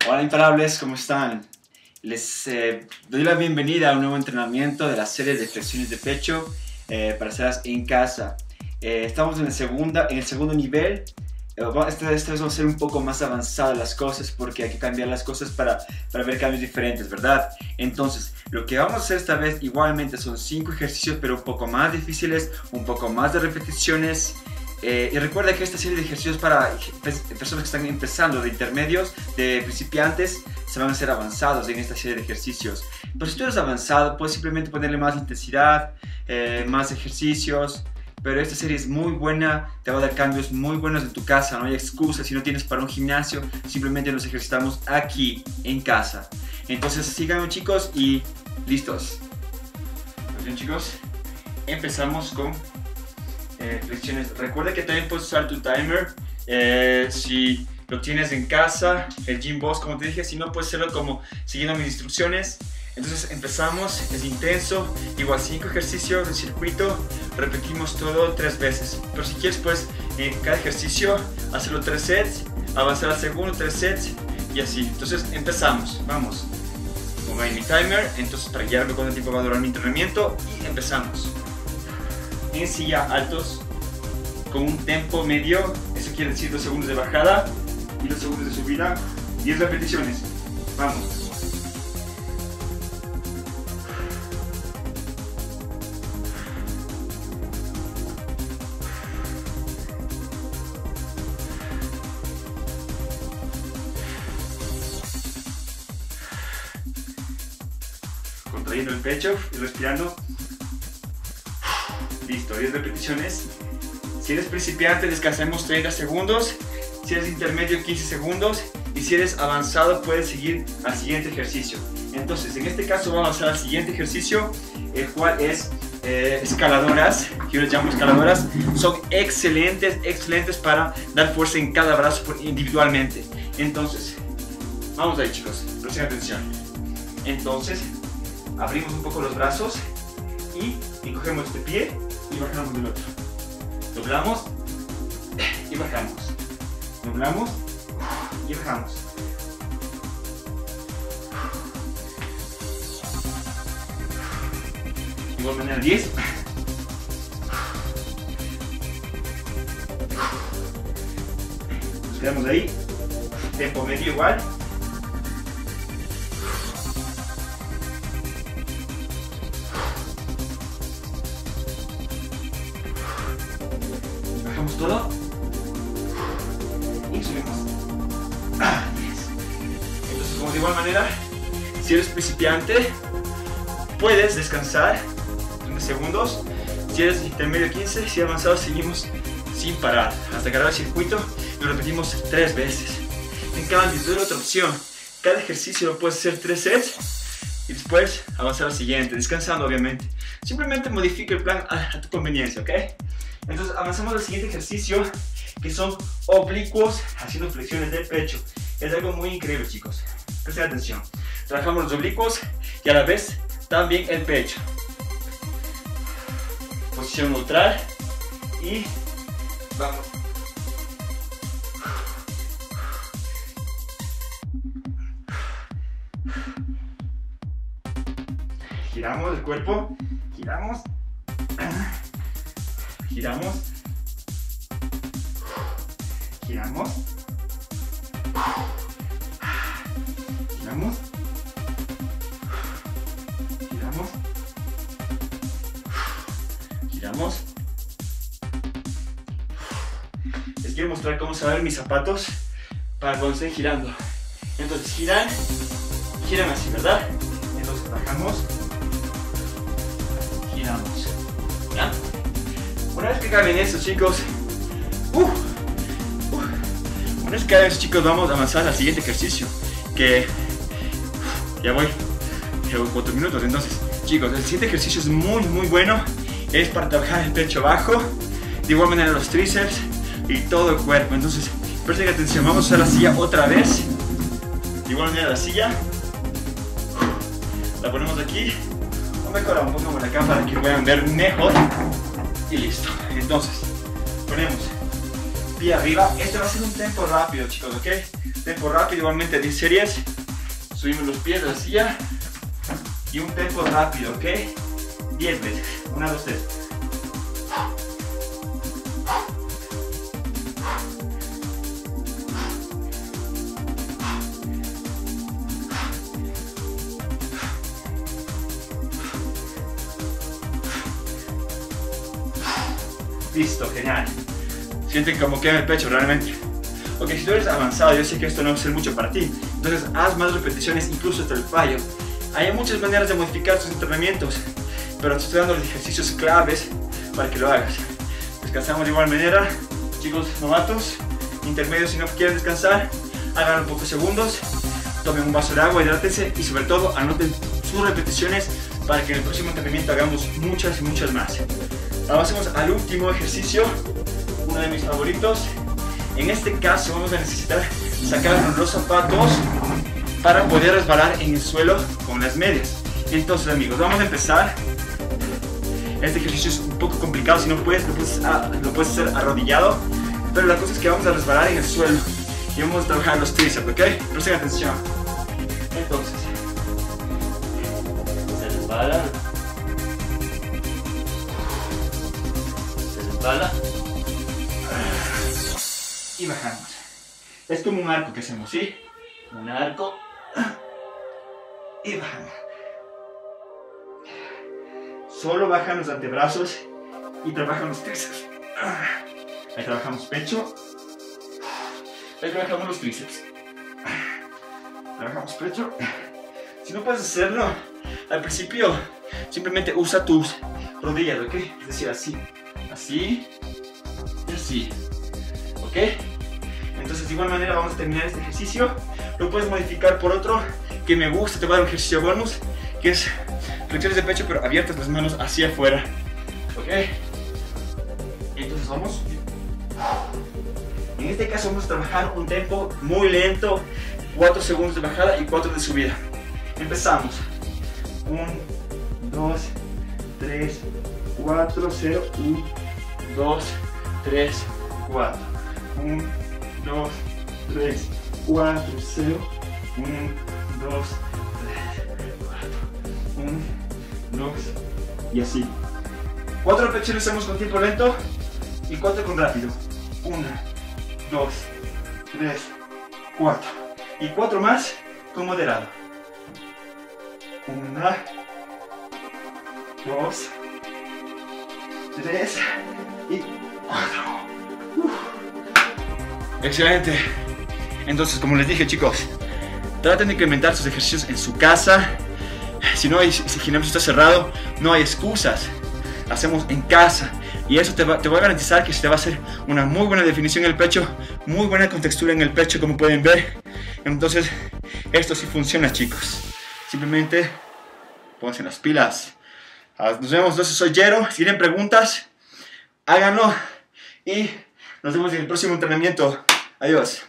Hola imparables, ¿cómo están? Les doy la bienvenida a un nuevo entrenamiento de la serie de flexiones de pecho para hacerlas en casa. Estamos en el segundo nivel. Esta vez vamos a hacer un poco más avanzadas las cosas porque hay que cambiar las cosas para ver cambios diferentes, ¿verdad? Entonces, lo que vamos a hacer esta vez igualmente son 5 ejercicios, pero un poco más difíciles, un poco más de repeticiones. Y recuerda que esta serie de ejercicios para personas que están empezando, de intermedios, de principiantes, se van a hacer avanzados en esta serie de ejercicios. Pero si tú eres avanzado, puedes simplemente ponerle más intensidad, más ejercicios. Pero esta serie es muy buena, te va a dar cambios muy buenos en tu casa, no hay excusa. Si no tienes para un gimnasio, simplemente nos ejercitamos aquí, en casa. Entonces síganme, chicos, y listos. Muy bien, chicos, empezamos con flexiones. Recuerda que también puedes usar tu timer si lo tienes en casa, el Gym Boss, como te dije. Si no, puedes hacerlo como siguiendo mis instrucciones. Entonces empezamos, es intenso, igual 5 ejercicios en circuito, repetimos todo 3 veces. Pero si quieres, pues en cada ejercicio hacerlo 3 sets, avanzar al segundo 3 sets y así. Entonces empezamos, vamos. Pongo ahí mi timer, entonces para guiarme cuánto tiempo va a durar mi entrenamiento, y empezamos. En silla altos, con un tempo medio, eso quiere decir 2 segundos de bajada y 2 segundos de subida, 10 repeticiones, vamos. Contrayendo el pecho y respirando. Listo, 10 repeticiones. Si eres principiante, descansemos 30 segundos. Si eres intermedio, 15 segundos. Y si eres avanzado, puedes seguir al siguiente ejercicio. Entonces, en este caso vamos a hacer al siguiente ejercicio, el cual es escaladoras. Yo les llamo escaladoras. Son excelentes para dar fuerza en cada brazo individualmente. Entonces, vamos ahí, chicos. Presten atención. Entonces, abrimos un poco los brazos y encogemos este pie y bajamos del otro. Doblamos y bajamos. Doblamos y bajamos. De igual manera 10. Nos quedamos ahí. Tempo medio igual. Todo y subimos. Entonces, como de igual manera, si eres principiante, puedes descansar 30 segundos. Si eres intermedio, 15. Si avanzado, seguimos sin parar hasta acabar el circuito. Lo repetimos 3 veces. En cambio, te doy otra opción. Cada ejercicio lo puedes hacer 3 sets y después avanzar al siguiente, descansando obviamente. Simplemente modifica el plan a tu conveniencia, ¿ok? Entonces avanzamos al siguiente ejercicio, que son oblicuos haciendo flexiones del pecho. Es algo muy increíble, chicos. Presten atención. Trabajamos los oblicuos y a la vez también el pecho. Posición neutral y vamos. Giramos el cuerpo, giramos. Giramos, giramos, giramos, giramos, giramos. Les quiero mostrar cómo se van mis zapatos para cuando estén girando. Entonces giran así, ¿verdad? Entonces bajamos, giramos, ¿ya? Una vez que caben eso, chicos, una vez que caben eso, chicos, vamos a avanzar al siguiente ejercicio, que ya voy 4 minutos. Entonces, chicos, el siguiente ejercicio es muy bueno. Es para trabajar el pecho bajo, de igual manera los tríceps y todo el cuerpo. Entonces, presten atención, vamos a usar la silla otra vez. De igual manera la silla la ponemos aquí, o mejor un poco por acá para que puedan ver mejor. Y listo. Entonces, ponemos pie arriba. Este va a ser un tempo rápido, chicos, ¿ok? Tempo rápido, igualmente 10 series. Subimos los pies de la silla. Y un tempo rápido, ¿ok? 10 veces. 1, 2, 3. Listo, genial. Sienten como quema el pecho realmente. Ok, si tú eres avanzado, yo sé que esto no va a ser mucho para ti. Entonces haz más repeticiones, incluso hasta el fallo. Hay muchas maneras de modificar tus entrenamientos, pero te estoy dando los ejercicios claves para que lo hagas. Descansamos de igual manera. Chicos novatos, intermedios, si no quieren descansar, hagan pocos segundos, tomen un vaso de agua, hidrátense y sobre todo anoten sus repeticiones para que en el próximo entrenamiento hagamos muchas y muchas más. Avancemos al último ejercicio, uno de mis favoritos. En este caso vamos a necesitar sacar los zapatos para poder resbalar en el suelo con las medias. Entonces, amigos, vamos a empezar. Este ejercicio es un poco complicado, si no puedes, lo puedes hacer arrodillado, pero la cosa es que vamos a resbalar en el suelo y vamos a trabajar los tríceps, ¿ok? Presten atención. Entonces, se resbala. y bajamos. Es como un arco que hacemos, ¿sí? Un arco. Y bajamos. Solo bajan los antebrazos y trabajan los tríceps. Ahí trabajamos pecho. Ahí trabajamos los tríceps. Trabajamos pecho. Si no puedes hacerlo al principio, simplemente usa tus rodillas, ¿ok? Es decir, así, así y así, ¿ok? Entonces de igual manera vamos a terminar este ejercicio. Lo puedes modificar por otro que me gusta. Te voy a dar un ejercicio bonus que es flexiones de pecho pero abiertas las manos hacia afuera, ¿ok? Entonces vamos. En este caso vamos a trabajar un tempo muy lento, 4 segundos de bajada y 4 de subida. Empezamos. 1, 2, 3, 4, 0, 1, 2, 3, 4. 1, 2, 3, 4, 0, 1, 2, 3, 4. 1, 2 y así. 4 repeticiones hacemos con tiempo lento y 4 con rápido. 1, 2, 3, 4 y 4 más con moderado. 1, 2, 3 y 4. Excelente. Entonces, como les dije, chicos, traten de incrementar sus ejercicios en su casa. Si no hay, si el gimnasio está cerrado, no hay excusas. Hacemos en casa y eso te voy a garantizar que se te va a hacer una muy buena definición en el pecho, muy buena contextura en el pecho, como pueden ver. Entonces, esto sí funciona, chicos. Simplemente pónganse las pilas. Nos vemos. Entonces, soy Jero. Si tienen preguntas, háganlo y nos vemos en el próximo entrenamiento. Adiós.